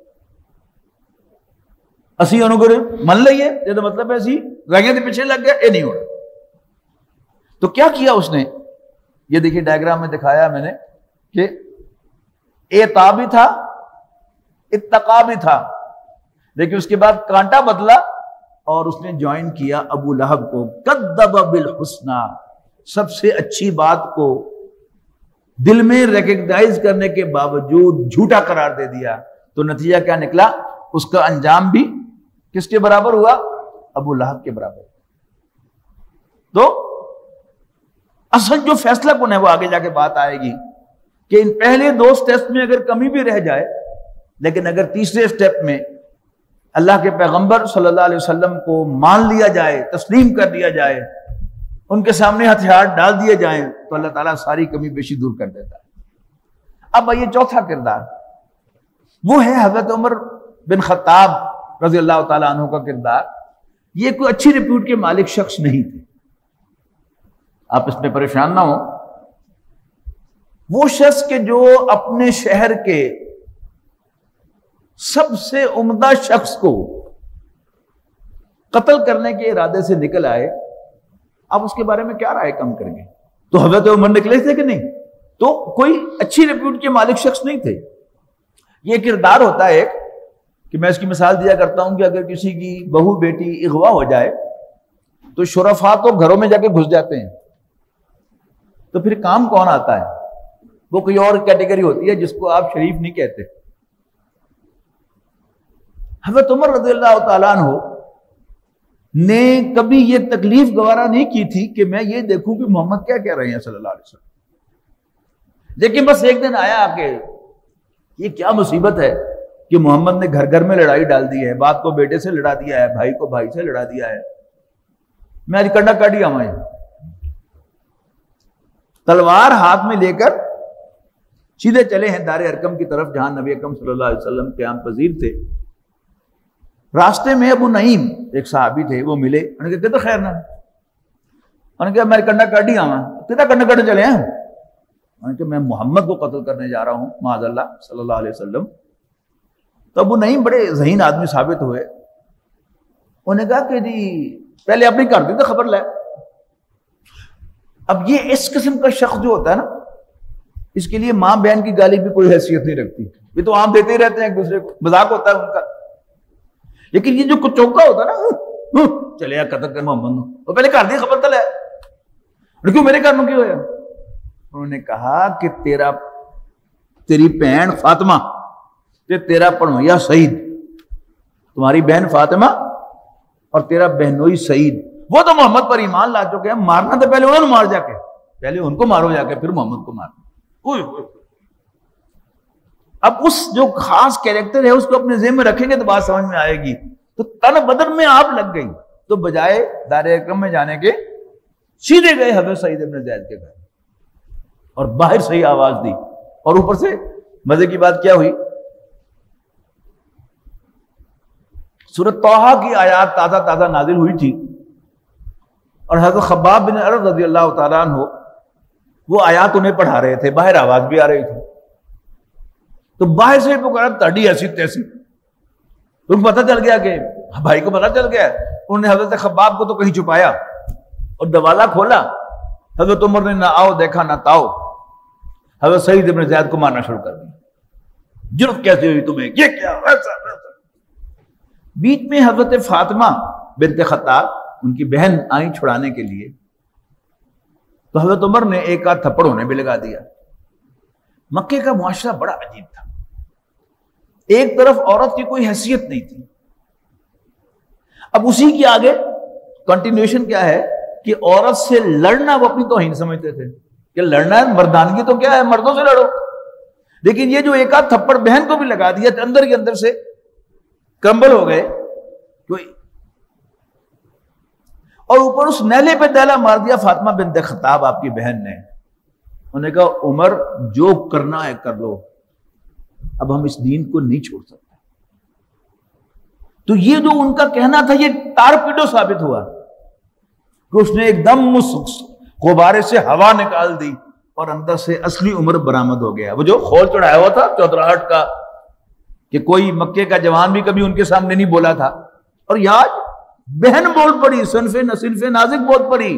اسی انہوں کو من لئیے، یہ تو مطلب ہے اسی رائیاں دے پیچھے لگ گیا، یہ نہیں ہو رہا۔ تو کیا کیا اس نے؟ یہ دیکھیے ڈائیگرام میں دکھایا میں نے کہ اعطا بھی تھا، اتقا بھی تھا، لیکن اس کے بعد کانٹا بدلا اور اس نے جوائن کیا ابو لہب کو۔ کذب بالحسنی، سب سے اچھی بات کو دل میں ریکگنائز کرنے کے باوجود جھوٹا قرار دے دیا۔ تو نتیجہ کیا نکلا؟ اس کا انجام بھی کس کے برابر ہوا؟ ابو لہب کے برابر۔ تو اصل جو فیصلہ کن ہے وہ آگے جا کے بات آئے گی کہ ان پہلے دو سٹیپس میں اگر کمی بھی رہ جائے، لیکن اگر تیسرے سٹیپ میں اللہ کے پیغمبر صلی اللہ علیہ وسلم کو مان لیا جائے، تسلیم کر دیا جائے، ان کے سامنے ہتھیار ڈال دیے جائیں، تو اللہ تعالیٰ ساری کمی بیشی دور کر دیتا ہے۔ اب آئیے چوتھا کردار، وہ ہے حضرت عمر بن خطاب رضی اللہ تعالیٰ عنہ کا کردار۔ یہ کوئی اچھی ریپیوٹ کے مالک شخص نہیں تھے، آپ اس میں پریشان نہ ہوں۔ وہ شخص کہ جو اپنے شہر کے سب سے عمدہ شخص کو قتل کرنے کے ارادے سے نکل آئے، اب اس کے بارے میں کیا رائے کم کریں گے؟ تو حضرت عمر نکلے تھے کہ نہیں؟ تو کوئی اچھی ریپیوٹ کے مالک شخص نہیں تھے۔ یہ کردار ہوتا ہے ایک کہ میں اس کی مثال دیا کرتا ہوں کہ اگر کسی کی بہو بیٹی اغوا ہو جائے تو شرفا تو گھروں میں جا کے گھس جاتے ہیں، تو پھر کام کون آتا ہے؟ وہ کوئی اور کیٹیگری ہوتی ہے جس کو آپ شریف نہیں کہتے۔ حضرت عمر رضی اللہ تعالیٰ عنہ نے کبھی یہ تکلیف گوارا نہیں کی تھی کہ میں یہ دیکھوں کہ محمد کیا کہہ رہے ہیں صلی اللہ علیہ وسلم، لیکن بس ایک دن آیا کہ یہ کیا مصیبت ہے کہ محمد نے گھر گھر میں لڑائی ڈال دی ہے، باپ کو بیٹے سے لڑا دیا ہے، بھائی کو بھائی سے لڑا دیا ہے، میں آج کنڈا کاٹی آؤں ہیں، تلوار ہاتھ میں لے کر سیدھے چلے ہیں دار ارقم کی طرف جہاں نبی اکرم صلی اللہ علیہ وسلم قیام پذیر تھے۔ راستے میں ابو نعیم ایک صحابی تھے، وہ ملے، انہوں نے کہا کتنا خیر نہ، انہوں نے کہا میں کنڈا کاٹی آؤں ہیں، کتنا کنڈا کاٹے چلے ہیں؟ انہوں نے کہا میں محمد کو قتل کرنے جا رہا ہوں معاذ اللہ صلی اللہ علیہ وسلم۔ تو ابو نعیم بڑے ذہین آدمی ثابت ہوئے، انہوں نے کہا کہ جی پہلے اپنی کر دی تو خبر لے۔ اب یہ اس قسم کا شخص جو ہوتا ہے نا، اس کے لیے ماں بہن کی گالی بھی کوئی حیثیت نہیں رکھتی، یہ تو عام دیتے ہی رہتے ہیں ایک دوسرے کو، مذاق ہوتا ہے ان کا، لیکن یہ جو کچھ چوکا ہوتا ہے نا، چلے قتل کر محمد، وہ پہلے کر دی خبر تو لے، کیوں میرے گھر میں کیوں ہوا؟ انہوں نے کہا کہ تیرا تیری بہن فاطمہ تے تیرا پڑھویا سعید، تمہاری بہن فاطمہ اور تیرا بہنوئی سعید، وہ تو محمد پر ایمان لا چکے ہیں، مارنا تو پہلے انہوں نے مار جا کے، پہلے ان کو مارو جا کے پھر محمد کو مارنا۔ اب اس جو خاص کیریکٹر ہے اس کو اپنے ذہن میں رکھیں گے تو بات سمجھ میں آئے گی۔ تو تن بدر میں آپ لگ گئی، تو بجائے دار اکرم میں جانے کے سیدھے گئے حضرت سعید ابن زید کے گھر اور باہر سے ہی آواز دی، اور اوپر سے مزے کی بات کیا ہوئی، سورۃ طٰہٰ کی آیات تازہ تازہ نازل ہوئی تھی، اور حضرت خباب بن عرب رضی اللہ تعالیٰ عنہ وہ آیات انہیں پڑھا رہے تھے، باہر آواز بھی آ رہی تھی، تو باہر سے پکارا تڑی ایسی تیسی، ان کو پتہ چل گیا کہ بھائی کو پتہ چل گیا، انہوں نے حضرت خباب کو تو کہیں چھپایا اور دروازہ کھولا، حضرت عمر نے نہ آؤ دیکھا نہ تاؤ، حضرت سعید ابن زید کو مارنا شروع کر دیا، جرأت کیسے ہوئی تمہیں، یہ کیا ویسا ویسا۔ بیچ میں حضرت فاطمہ بنت خطاب ان کی بہن آئیں چھڑانے کے لیے، تو حضرت عمر نے ایک آدھ تھپڑ انہیں بھی لگا دیا۔ مکے کا معاشرہ بڑا عجیب تھا، ایک طرف عورت کی کوئی حیثیت نہیں تھی، اب اسی کے آگے کنٹینیوشن کیا ہے کہ عورت سے لڑنا وہ اپنی توہین سمجھتے تھے کہ لڑنا ہے، مردانگی تو کیا ہے، مردوں سے لڑو، لیکن یہ جو ایک آدھ تھپڑ بہن کو بھی لگا دیا تو اندر کے اندر سے کرمبل ہو گئے کوئی، اور اوپر اس نیلے پہ دیلا مار دیا فاطمہ بنت خطاب آپ کی بہن نے، انہوں نے کہا عمر جو کرنا ہے کر لو، اب ہم اس دین کو نہیں چھوڑ سکتے۔ تو یہ جو ان کا کہنا تھا یہ ٹارپیڈو ثابت ہوا کہ اس نے ایک دم اس غبارے سے ہوا نکال دی اور اندر سے اصلی عمر برآمد ہو گیا، وہ جو خول چڑھایا ہوا تھا چودراہٹ کا کہ کوئی مکے کا جوان بھی کبھی ان کے سامنے نہیں بولا تھا، اور یاد بہن بول پڑی، صنف صنف نازک بول پڑی،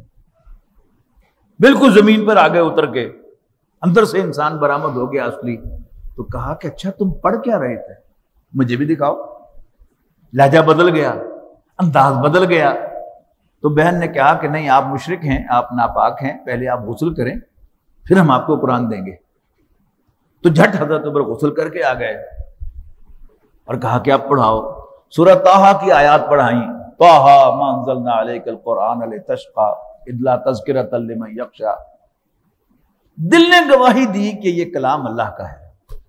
بالکل زمین پر آگے اتر کے اندر سے انسان برآمد ہو گیا اصلی۔ تو کہا کہ اچھا تم پڑھ کیا رہے تھے، مجھے بھی دکھاؤ۔ لہجہ بدل گیا، انداز بدل گیا، تو بہن نے کہا کہ نہیں آپ مشرک ہیں، آپ ناپاک ہیں، پہلے آپ غسل کریں پھر ہم آپ کو قرآن دیں گے۔ تو جھٹ حضرت عمر غسل کر کے آ گئے اور کہا کہ آپ پڑھاؤ، سورہ طٰہٰ کی آیات پڑھائیں، طٰہٰ ما انزلنا علیک القرآن لتشقی الا تذکرۃ لمن یخشی، دل نے گواہی دی کہ یہ کلام اللہ کا ہے۔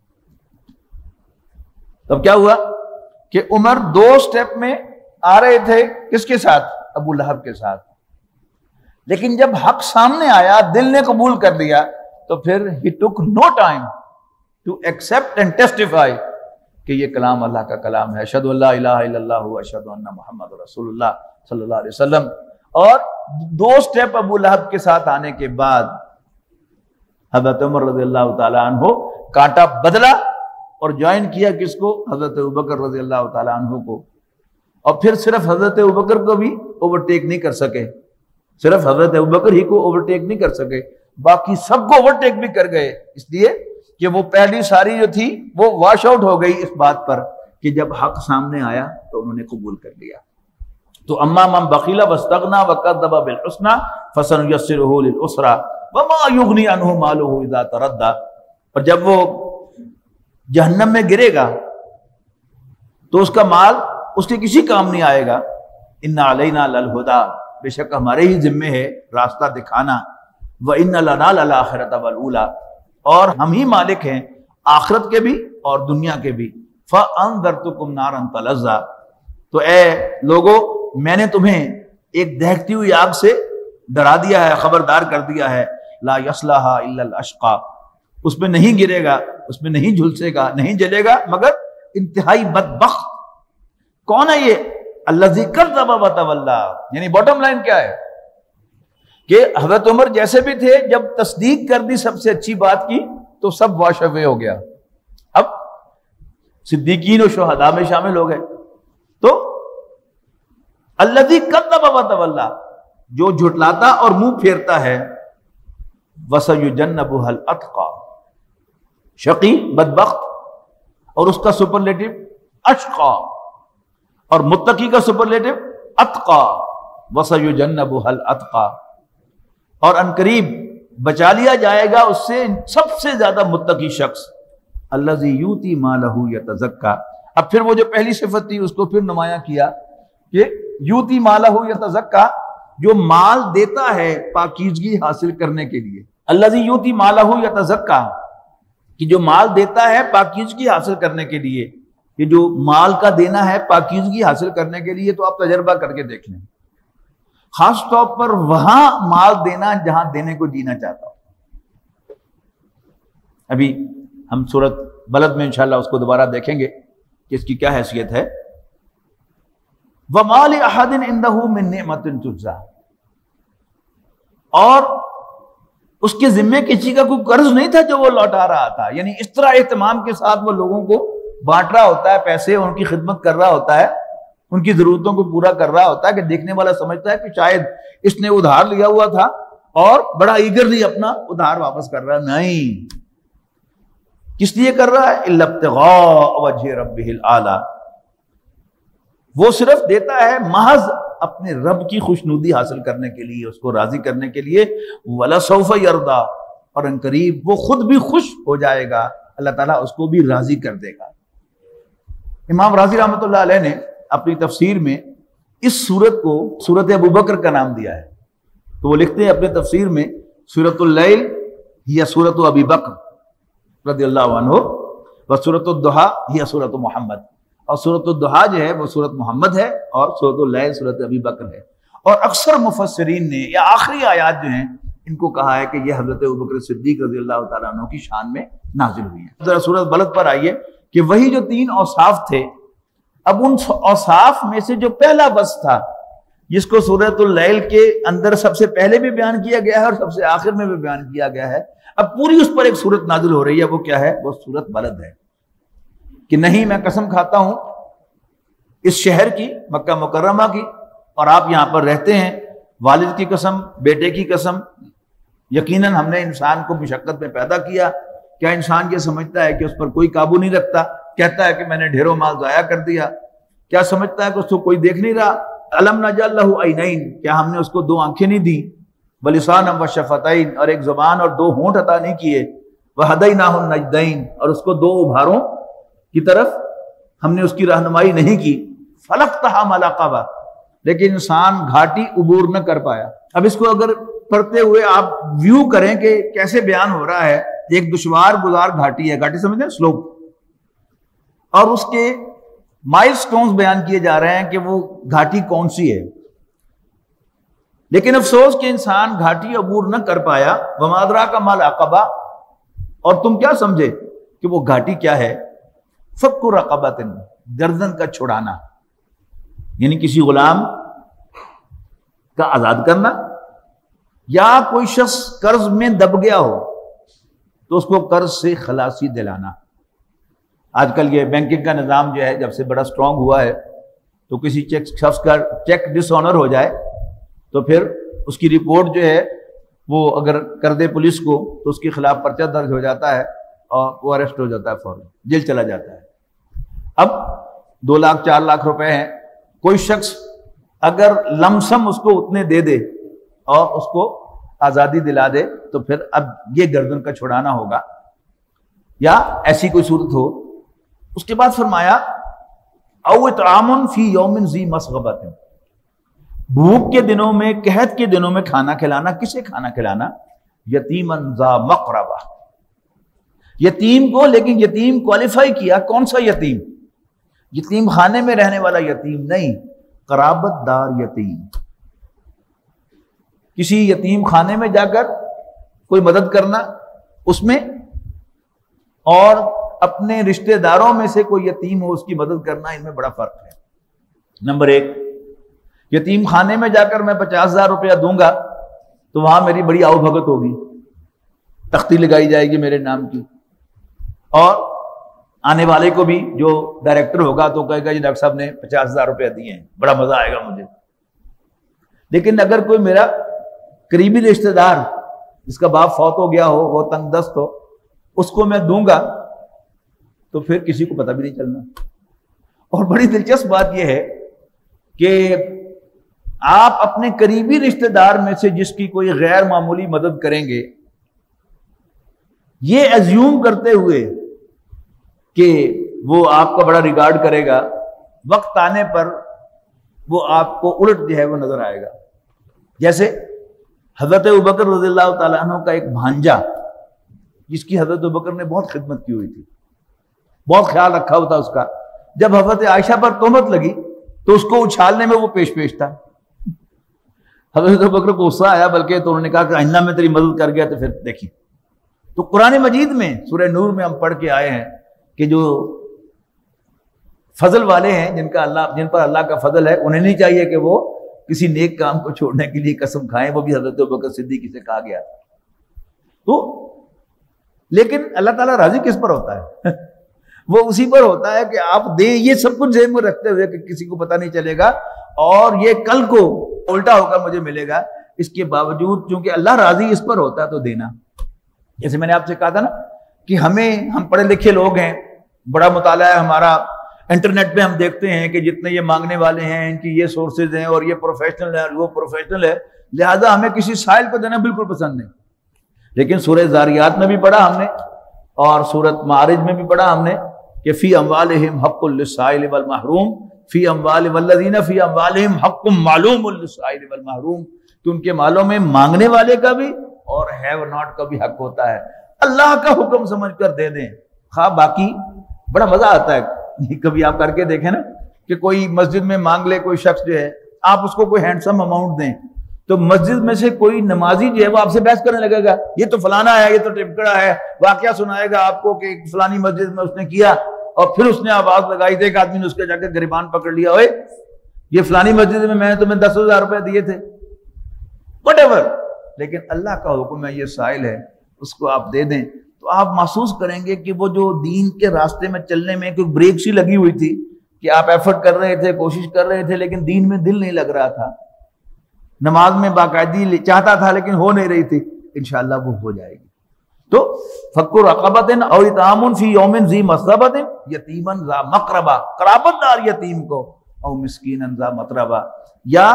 تب کیا ہوا کہ عمر دو سٹیپ میں آ رہے تھے، کس کے ساتھ؟ ابو لہب کے ساتھ، لیکن جب حق سامنے آیا دل نے قبول کر لیا تو پھر he took no time to accept and testify کہ یہ کلام اللہ کا کلام ہے، اشہد ان لا الہ الا اللہ واشہد ان محمد رسول اللہ صلی اللہ علیہ وسلم۔ اور دو سٹیپ ابو لہب کے ساتھ آنے کے بعد حضرت عمر رضی اللہ تعالیٰ عنہ کانٹا بدلا اور جوائن کیا کس کو؟ حضرت ابوبکر رضی اللہ تعالیٰ عنہ کو، اور پھر صرف حضرت ابوبکر کو بھی اوورٹیک نہیں کر سکے، صرف حضرت ابوبکر ہی کو اوورٹیک نہیں کر سکے، باقی سب کو اوورٹیک بھی کر گئے، اس لیے کہ وہ پہلی ساری جو تھی وہ واش آؤٹ ہو گئی اس بات پر کہ جب حق سامنے آیا تو انہوں نے قبول کر لیا. تو اما من بخیل واستغنى وكذب بالحسنى فسنيسره للعسرى وما يغني عنه ماله اذا تردى. اور جب وہ جہنم میں گرے گا تو اس کا مال اس کے کسی کام نہیں آئے گا. ان علینا للہدی، بے شک ہمارے ہی ذمے ہے راستہ دکھانا. وان لنا للآخرۃ والاولی، اور ہم ہی مالک ہیں آخرت کے بھی اور دنیا کے بھی. فانذرتکم نارا تلظی، تو اے لوگو میں نے تمہیں ایک دہکتی ہوئی آگ سے ڈرا دیا ہے، خبردار کر دیا ہے. لا یصلاھا الا الاشقی، اس میں نہیں گرے گا، اس میں نہیں جھلسے گا، نہیں جلے گا مگر انتہائی بدبخت. کون ہے یہ؟ الذی کذب وتولی. یعنی باٹم لائن کیا ہے کہ حضرت عمر جیسے بھی تھے، جب تصدیق کر دی سب سے اچھی بات کی تو سب واش اوے ہو گیا. اب صدیقین و شہداء میں شامل ہو گئے. تو الذی کذب وتولی، جو جھٹلاتا اور منہ پھیرتا ہے. وسیجنبها الاتقی، شقی بدبخت، اور اس کا سپرلیٹو اشقا، اور متقی کا سپرلیٹو اتقا. وسیجنبها الاتقی، اور عنقریب بچا لیا جائے گا اس سے سب سے زیادہ متقی شخص. الذی یؤتی مالہ یتزکی. اب پھر وہ جو پہلی صفت تھی اس کو پھر نمایاں کیا کہ یؤتی مالہ یتزکی، جو مال دیتا ہے پاکیزگی حاصل کرنے کے لیے. الذی یؤتی مالہ یتزکی، کہ جو مال دیتا ہے پاکیزگی حاصل کرنے کے لیے. کہ جو مال کا دینا ہے پاکیزگی حاصل کرنے کے لیے تو آپ تجربہ کر کے دیکھ لیں. خاص طور پر وہاں مال دینا جہاں دینے کو جینا چاہتا ہوں. ابھی ہم سورۃ بلد میں انشاءاللہ اس کو دوبارہ دیکھیں گے کہ اس کی کیا حیثیت ہے. وَمَا لِأَحَدٍ عِندَهُ مِن نِعْمَةٍ تُجْزَىٰ، اور اس کے ذمے کسی کا کوئی قرض نہیں تھا جو وہ لوٹا رہا تھا. یعنی اس طرح اہتمام کے ساتھ وہ لوگوں کو بانٹ رہا ہوتا ہے پیسے، ان کی خدمت کر رہا ہوتا ہے، ان کی ضرورتوں کو پورا کر رہا ہوتا ہے کہ دیکھنے والا سمجھتا ہے کہ شاید اس نے ادھار لیا ہوا تھا اور بڑا ایگرلی اپنا ادھار واپس کر رہا ہے. نہیں، کس لیے کر رہا ہے؟ الا ابتغاء وجہ ربہ الاعلی، وہ صرف دیتا ہے محض اپنے رب کی خوشنودی حاصل کرنے کے لیے، اس کو راضی کرنے کے لیے. وَلَسَوْفَ يَرْضَىٰ، اور ان قریب وہ خود بھی خوش ہو جائے گا، اللہ تعالیٰ اس کو بھی راضی کر دے گا. امام رازی رحمۃ اللہ علیہ نے اپنی تفسیر میں اس سورت کو سورت ابو بکر کا نام دیا ہے. تو وہ لکھتے ہیں اپنے تفسیر میں سورۃ اللیل ہی سورۃ ابی بکر رضی اللہ عنہ، و سورۃ الضحیٰ ہی سورۃ محمد. اور سورۃ الضحیٰ جو ہے وہ سورۃ محمد ہے اور سورۃ اللیل سورۃ ابی بکر ہے. اور اکثر مفسرین نے یا آخری آیات جو ہیں ان کو کہا ہے کہ یہ حضرت ابوبکر صدیق رضی اللہ تعالیٰ عنہ کی شان میں نازل ہوئی ہیں. ذرا سورۃ بلد پر آئیے کہ وہی جو تین اوصاف تھے، اب ان اوصاف میں سے جو پہلا وصف تھا جس کو سورۃ اللیل کے اندر سب سے پہلے بھی بیان کیا گیا ہے اور سب سے آخر میں بھی بیان کیا گیا ہے، اب پوری اس پر ایک سورت نازل ہو رہی ہے. وہ کیا ہے؟ وہ سورۃ بلد ہے. کہ نہیں، میں قسم کھاتا ہوں اس شہر کی، مکہ مکرمہ کی، اور آپ یہاں پر رہتے ہیں، والد کی قسم، بیٹے کی قسم، یقیناً ہم نے انسان کو مشقت میں پیدا کیا. کیا انسان یہ سمجھتا ہے کہ اس پر کوئی قابو نہیں رکھتا؟ کہتا ہے کہ میں نے ڈھیروں مال ضائع کر دیا. کیا سمجھتا ہے کہ اس کو کوئی دیکھ نہیں رہا؟ الم نجعل لہ عینین، کیا ہم نے اس کو دو آنکھیں نہیں دی؟ ولسانا وشفتین، اور ایک زبان اور دو ہونٹ عطا نہیں کیے؟ وہدیناہ النجدین، اور اس کو دو ابھاروں کی طرف ہم نے اس کی رہنمائی نہیں کی. فلقتحم العقبہ، لیکن انسان گھاٹی عبور نہ کر پایا. اب اس کو اگر پڑھتے ہوئے آپ ویو کریں کہ کیسے بیان ہو رہا ہے، ایک دشوار گزار گھاٹی ہے، گھاٹی سمجھتے ہیں سلوپ، اور اس کے مائل سٹونز بیان کیے جا رہے ہیں کہ وہ گھاٹی کون سی ہے. لیکن افسوس کہ انسان گھاٹی عبور نہ کر پایا. وما ادراک ما العقبہ، اور تم کیا سمجھے کہ وہ گھاٹی کیا ہے؟ فک رقبۃ، گردن کا چھڑانا، یعنی کسی غلام کا آزاد کرنا، یا کوئی شخص قرض میں دب گیا ہو تو اس کو قرض سے خلاصی دلانا. آج کل یہ بینکنگ کا نظام جو ہے جب سے بڑا سٹرونگ ہوا ہے تو کسی چیک شخص کا چیک ڈس آنر ہو جائے تو پھر اس کی رپورٹ جو ہے وہ اگر کر دے پولیس کو تو اس کے خلاف پرچہ درج ہو جاتا ہے اور وہ اریسٹ ہو جاتا ہے، فوراً جیل چلا جاتا ہے. اب دو لاکھ چار لاکھ روپے ہیں، کوئی شخص اگر لمسم اس کو اتنے دے دے اور اس کو آزادی دلا دے تو پھر اب یہ گردن کا چھڑانا ہوگا، یا ایسی کوئی صورت ہو۔ اس کے بعد فرمایا او اطعام فی یوم ذی مسغبۃ، بھوک کے دنوں میں، قحط کے دنوں میں کھانا کھلانا۔ کسے کھانا کھلانا؟ یتیما ذا مقربہ، یتیم کو، لیکن یتیم کوالیفائی کیا، کون سا یتیم؟ یتیم خانے میں رہنے والا یتیم نہیں، قرابت دار یتیم، کسی یتیم خانے میں جا کر کوئی مدد کرنا اس میں، اور اپنے رشتہ داروں میں سے کوئی یتیم ہو اس کی مدد کرنا، ان میں بڑا فرق ہے۔ نمبر ایک، یتیم خانے میں جا کر میں پچاس ہزار روپیہ دوں گا تو وہاں میری بڑی آؤ بھگت ہوگی، تختی لگائی جائے گی میرے نام کی، اور آنے والے کو بھی جو ڈائریکٹر ہوگا تو کہے گا جی ڈاکٹر صاحب نے پچاس ہزار روپیہ دیے ہیں، بڑا مزہ آئے گا مجھے۔ لیکن اگر کوئی میرا قریبی رشتہ دار جس کا باپ فوت ہو گیا ہو، وہ تنگ دست ہو، اس کو میں دوں گا تو پھر کسی کو پتہ بھی نہیں چلنا۔ اور بڑی دلچسپ بات یہ ہے کہ آپ اپنے قریبی رشتہ دار میں سے جس کی کوئی غیر معمولی مدد کریں گے، یہ ایزیوم کرتے ہوئے کہ وہ آپ کا بڑا ریگارڈ کرے گا، وقت آنے پر وہ آپ کو الٹ جو ہے وہ نظر آئے گا۔ جیسے حضرت ابوبکر رضی اللہ تعالیٰ عنہ کا ایک بھانجا، جس کی حضرت ابوبکر نے بہت خدمت کی ہوئی تھی، بہت خیال رکھا ہوا تھا اس کا، جب حضرت عائشہ پر تہمت لگی تو اس کو اچھالنے میں وہ پیش پیش تھا۔ حضرت ابوبکر کو غصہ آیا، بلکہ تو انہوں نے کہا کہ آئندہ میں تیری مدد کر گیا تو پھر دیکھی۔ تو قرآن مجید میں سورہ نور میں ہم پڑھ کے آئے ہیں کہ جو فضل والے ہیں، جن کا اللہ جن پر اللہ کا فضل ہے، انہیں نہیں چاہیے کہ وہ کسی نیک کام کو چھوڑنے کے لیے قسم کھائیں، وہ بھی حضرت ابوبکر صدیق سے کہا گیا۔ تو لیکن اللہ تعالیٰ راضی کس پر ہوتا ہے؟ وہ اسی پر ہوتا ہے کہ آپ دیں، یہ سب کچھ ذہن میں رکھتے ہوئے کہ کسی کو پتہ نہیں چلے گا اور یہ کل کو الٹا ہو کر مجھے ملے گا، اس کے باوجود چونکہ اللہ راضی اس پر ہوتا ہے تو دینا۔ جیسے میں نے آپ سے کہا تھا نا کہ ہمیں ہم پڑھے لکھے لوگ ہیں، بڑا مطالعہ ہے ہمارا، انٹرنیٹ پہ ہم دیکھتے ہیں کہ جتنے یہ مانگنے والے ہیں ان کی یہ سورسز ہیں اور یہ پروفیشنل ہے وہ پروفیشنل ہے، لہذا ہمیں کسی سائل کو دینا بالکل پسند نہیں۔ لیکن سورہ زاریات میں بھی پڑھا ہم نے اور سورۃ معارج میں بھی پڑھا ہم نے کہ فی اموالہم حق للسائل والمحروم، فی اموال والذین فی اموالہم حق معلوم للسائل والمحروم، کہ ان کے مالوں میں مانگنے والے کا بھی اور ہیو ناٹ کا بھی حق ہوتا ہے، اللہ کا حکم سمجھ کر دے دیں۔ خواہ باقی بڑا مزہ آتا ہے، کبھی آپ کر کے دیکھیں نا کہ کوئی مسجد میں مانگ لے کوئی شخص جو ہے، آپ اس کو کوئی ہینڈسم اماؤنٹ دیں تو مسجد میں سے کوئی نمازی جو ہے وہ آپ سے بحث کرنے لگے گا، یہ تو فلانا ہے، یہ تو ٹپکڑا ہے، واقعہ سنائے گا آپ کو کہ فلانی مسجد میں اس نے کیا، اور پھر اس نے آواز لگائی تھی، ایک آدمی نے اس کے جا کے گریبان پکڑ لیا، اوے یہ فلانی مسجد میں میں نے تمہیں دس ہزار روپے دیے تھے، وٹ ایور، لیکن اللہ کا حکم ہے یہ سائل ہے اس کو آپ دے دیں۔ تو آپ محسوس کریں گے کہ وہ جو دین کے راستے میں چلنے میں کوئی بریک سی لگی ہوئی تھی کہ آپ ایفرٹ کر رہے تھے، کوشش کر رہے تھے، لیکن دین میں دل نہیں لگ رہا تھا، نماز میں باقاعدگی چاہتا تھا لیکن ہو نہیں رہی تھی، انشاءاللہ وہ ہو جائے گی۔ تو فک رقبۃ او اطعام فی یوم ذی مسغبۃ یتیما ذا مقربہ، قرابت دار یتیم کو، او مسکینا ذا متربہ، یا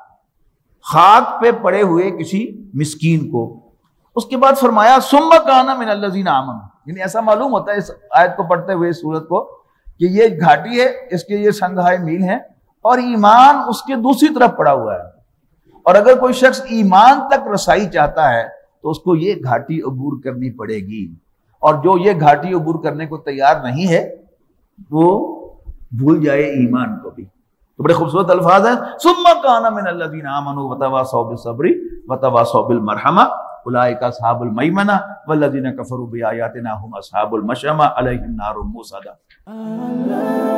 خاک پہ پڑے ہوئے کسی مسکین کو۔ اس کے بعد فرمایا ثم کان من الذین آمنوا، یعنی ایسا معلوم ہوتا ہے اس آیت کو پڑھتے ہوئے اس سورت کو کہ یہ گھاٹی ہے، اس کے یہ سنگھائے میل ہیں اور ایمان اس کے دوسری طرف پڑا ہوا ہے، اور اگر کوئی شخص ایمان تک رسائی چاہتا ہے تو اس کو یہ گھاٹی عبور کرنی پڑے گی، اور جو یہ گھاٹی عبور کرنے کو تیار نہیں ہے وہ بھول جائے ایمان کو بھی۔ تو بڑے خوبصورت الفاظ ہیں، ثم کان من الذین آمنوا وتواصوا بالصبر وتواصوا بالمرحمہ اولئک اصحاب المیمنہ والذین کفروا بآیاتنا هم اصحاب المشأمہ علیہم نار موصدہ۔